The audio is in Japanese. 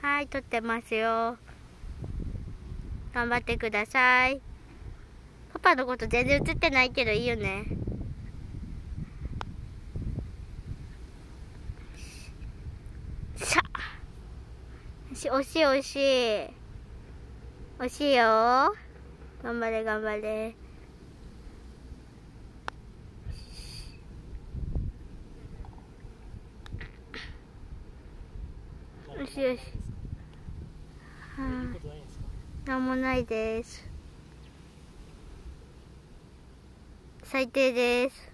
はい、撮ってますよ。頑張ってください。パパのこと全然映ってないけどいいよね。さあ。惜しい惜しい。惜しいよ。頑張れ頑張れ。よしよし。なんもないです。最低です。